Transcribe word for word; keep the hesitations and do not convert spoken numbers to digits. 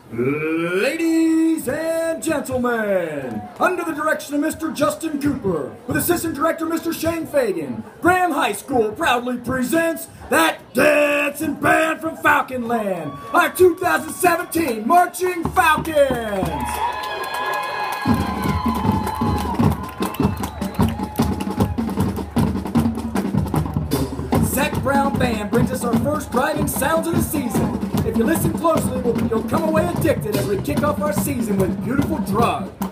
Ladies and gentlemen, under the direction of Mister Justin Cooper, with Assistant Director Mister Shane Fagan, Graham High School proudly presents that dancing band from Falconland, our two thousand seventeen Marching Falcons! Zach Brown Band brings us our first driving sounds of the season. If you listen closely, we'll, you'll come away addicted as we kick off our season with Beautiful Drug.